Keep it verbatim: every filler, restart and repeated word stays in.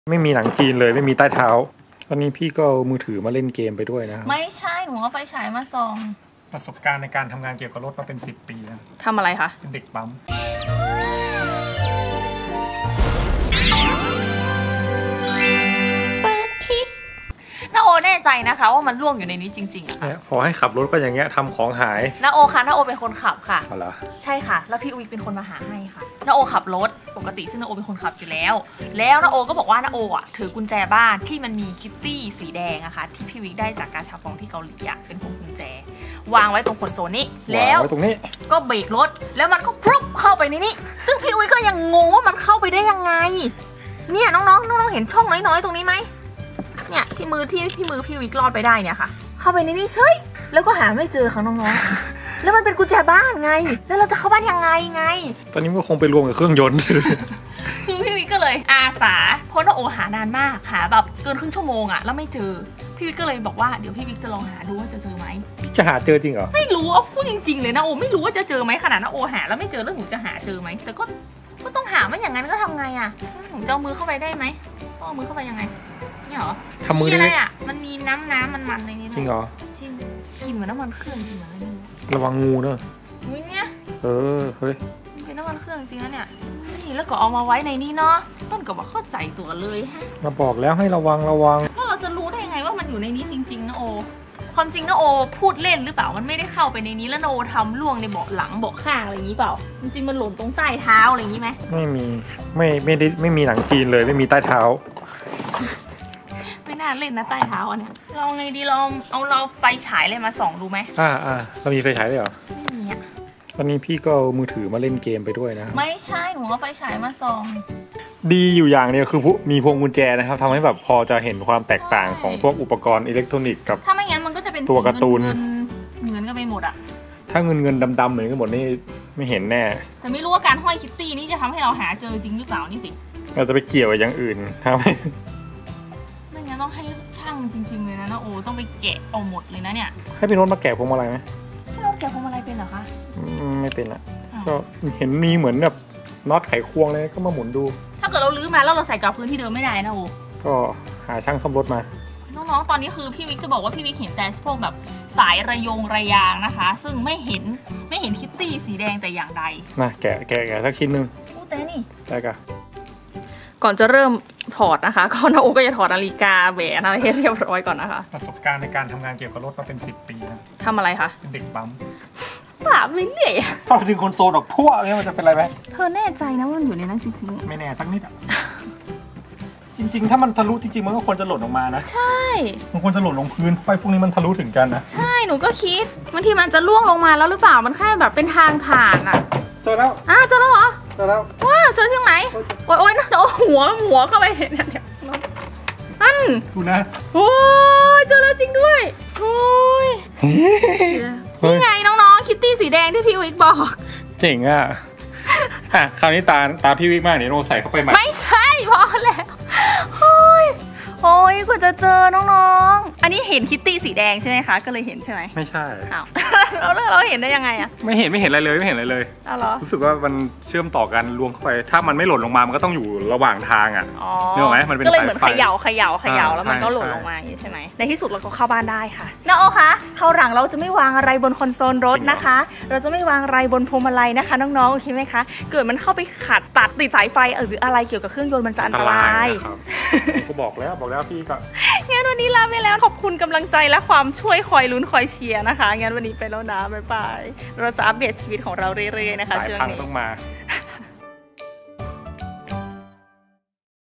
ไม่มีหนังจีนเลยไม่มีใต้เท้าตอนนี้พี่ก็เอามือถือมาเล่นเกมไปด้วยนะครับไม่ใช่หนูเอาไฟฉายมาส่องประสบการณ์ในการทำงานเกี่ยวกับรถมาเป็นสิบปีแล้วทำอะไรคะเป็นเด็กปั๊มน้าโอแน่ใจนะคะว่ามันล่วงอยู่ในนี้จริงๆอะค่ะพอให้ขับรถก็อย่างเงี้ยทำของหายน้าโอค่ะน้าโอเป็นคนขับค่ะอ๋อเหรอใช่ค่ะแล้วพี่อุ๊ยเป็นคนมาหาให้ค่ะน้าโอขับรถปกติซึ่งน้าโอเป็นคนขับอยู่แล้วแล้วน้าโอก็บอกว่าน้าโออ่ะถือกุญแจบ้านที่มันมีคิตตี้สีแดงอะค่ะที่พี่วิกได้จากกาชาปองที่เกาหลีอะเป็นพวงกุญแจวางไว้ตรงคอนโซลนี้แล้วตรงนี้ก็เบรกรถแล้วมันก็พรุบเข้าไปในนี้ซึ่งพี่อุ๊ยก็ยังงงว่ามันเข้าไปได้ยังไงเนี่ยน้องๆน้องๆเห็นช่องน้อยๆตรงนี้ไหมเนี่ยที่มือที่ที่มือพี่วิกรอดไปได้เนี่ยค่ะเข้าไปในนี้เฉยแล้วก็หาไม่เจอค่ะน้องๆแล้วมันเป็นกุญแจบ้านไงแล้วเราจะเข้าบ้านยังไงไงตอนนี้ก็คงไปรวมกับเครื่องยนต์คือพี่วิกก็เลยอาสาเพราะน้าโอหานานมากหาแบบเกินครึ่งชั่วโมงอะแล้วไม่เจอพี่วิกก็เลยบอกว่าเดี๋ยวพี่วิกจะลองหาดูว่าจะเจอไหมจะหาเจอจริงเหรอไม่รู้อ่ะพูดจริงๆเลยนะโอไม่รู้ว่าจะเจอไหมขนาดน้าโอหาแล้วไม่เจอแล้วหนูจะหาเจอไหมแต่ก็ก็ต้องหาไม่อย่างนั้นก็ทำไงอะหนูจะเอามือเข้าไปได้ไหมเอามือเข้าไปยังไงนี่เหรอทำมือได้อะไรอ่ะมันมีน้ำน้ำมันมันในนี้จริงเหรอจริงกลิ่นเหมือนน้ำมันเครื่องจริงเหรอเนี่ยระวังงูเนอะอุ้ยเนี่ยเออเฮ้ยเป็นน้ำมันเครื่องจริงนะเนี่ยนี่แล้วก็เอามาไว้ในนี้เนาะต้นก็บอกเข้าใจตัวเลยฮะเราบอกแล้วให้ระวังระวังแล้วเราจะรู้ได้ยังไงว่ามันอยู่ในนี้จริงๆนะโอความจริงนะโอพูดเล่นหรือเปล่ามันไม่ได้เข้าไปในนี้แล้วนะโอทำล่วงในเบาะหลังเบาะข้างอะไรอย่างนี้เปล่าจริงๆมันหล่นตรงใต้เท้าอะไรอย่างนี้ไหมไม่มีไม่ไม่ได้ไม่มีหนังจีนเลยไม่มีใต้เท้าไม่น่าเล่นนะใต้เท้าอันเนี้ยเราไงดีลองเอาเราไฟฉายเลยมาส่องดูไหมอ่าอ่าเรามีไฟฉายด้วยเหรอไม่มีอ่ะตอนนี้พี่ก็เอามือถือมาเล่นเกมไปด้วยนะไม่ใช่หนูเอาไฟฉายมาส่องดีอยู่อย่างเดียวคือมีพวงกุญแจนะครับทำให้แบบพอจะเห็นความแตกต่างของพวกอุปกรณ์อิเล็กทรอนิกส์กับถ้าไม่งั้นมันก็จะเป็นตัวการ์ตูนเงินก็ไปหมดอ่ะถ้าเงินเงินดำๆเหมือนกันหมดนี่ไม่เห็นแน่แต่ไม่รู้ว่าการห้อยคิตตี้นี่จะทำให้เราหาเจอจริงหรือเปล่านี่สิเราจะไปเกี่ยวกับอย่างอื่นทำไมไม่งั้นต้องให้ช่างจริงๆเลยนะนะโอต้องไปแกะเอาหมดเลยนะเนี่ยให้พี่โน้ตมาแกะพวงมาลัยไหมพี่โน้ตแกะพวงมาลัยเป็นเหรอคะไม่เป็นละก็เห็นมีเหมือนแบบน็อตไขควงเลยก็มาหมุนดูถ้าเกิดเราลื้อมาแล้วเราใส่กับพื้นที่เดิมไม่ได้นะโอก็หาช่างซ่อมรถมาน้องๆตอนนี้คือพี่วิกจะบอกว่าพี่วิกเห็นแต่พวกแบบสายระยงระยางนะคะซึ่งไม่เห็นไม่เห็นคิตตี้สีแดงแต่อย่างใดมาแกะแกะแกะสักชิ้นหนึ่งโอ้แต่นี่ได้กะก่อนจะเริ่มถอดนะคะก็น้าโอก็จะถอดนาฬิกาแหวนอะไรให้เรียบร้อยก่อนนะคะประสบการณ์ในการทำงานเกี่ยวกับรถมาเป็นสิบปีนะทำอะไรคะเป็นเด็กปั๊มถามไม่เหนื่อยพอถึงคอนโซลดอกพั่วเนี่ยมันจะเป็นอะไรไหมเธอแน่ใจนะว่ามันอยู่ในนั้นจริงๆไม่แน่สักนิดอ่ะจริงๆถ้ามันทะลุจริงๆมันก็ควรจะหล่นออกมานะใช่มันควรจะหล่นลงพื้นไปพวกนี้มันทะลุถึงกันนะใช่หนูก็คิดบางทีมันจะล่วงลงมาแล้วหรือเปล่ามันแค่แบบเป็นทางผ่านอ่ะเจอแล้วอ่ะเจอแล้วเหรอเจอแล้วว้าเจอที่ไหนโอ๊ยโอ๊ยนะโอ้หัวหัวเข้าไปเนี่ยเนี่ยอันดูนะโอ้ยเจอแล้วจริงด้วยโอ้ยนี่ไงน้องๆคิตตี้สีแดงที่พี่วิกบอกเจ๋งอ่ะอ่ะคราวนี้ตาตาพี่วิกมากเดี๋ยวเราใส่เข้าไปใหม่ไม่ใช่พอแล้วโอ้ยโอ้ยกว่าจะเจอน้องๆอันนี้เห็นคิตตี้สีแดงใช่ไหมคะก็เลยเห็นใช่ไหมไม่ใช่อ้าวเราเราเห็นได้ยังไงอะไม่เห็นไม่เห็นอะไรเลยไม่เห็นอะไรเลยอ้าวเหรอรู้สึกว่ามันเชื่อมต่อกันรวมเข้าไปถ้ามันไม่หล่นลงมามันก็ต้องอยู่ระหว่างทางอ่ะนึกออกไหมมันเป็นก็เลยเหมือนเขย่าเขย่าเขย่าแล้วมันก็หล่นลงมาอย่างนี้ใช่ไหมในที่สุดเราก็เข้าบ้านได้ค่ะน้าโอคะคราวหลังเราจะไม่วางอะไรบนคอนโซลรถนะคะเราจะไม่วางอะไรบนพวงมาลัยนะคะน้องๆโอเคไหมคะเกิดมันเข้าไปขัดตัดติดสายไฟหรืออะไรเกี่ยวกับเครื่องยนต์มันจะอันตรายก็บอกแล้วบอกแล้วพี่ก็งั้นวันนี้ลาไปแล้วขอบคุณกำลังใจและความช่วยคอยลุ้นคอยเชียร์นะคะงั้นวันนี้ไปแล้วนะบ๊ายบายเราจะอัปเดตชีวิตของเราเรื่อยๆนะคะสายพังต้องมา